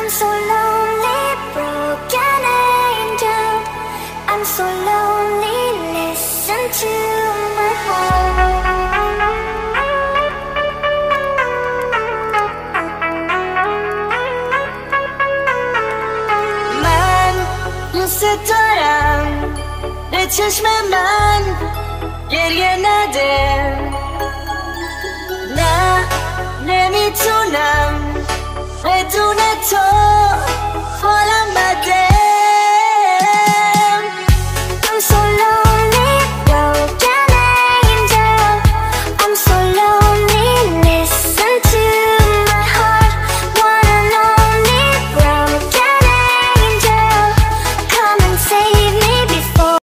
I'm so lonely, broken angel. I'm so lonely, listen to my heart. من دوست دارم به چشم من گریه نده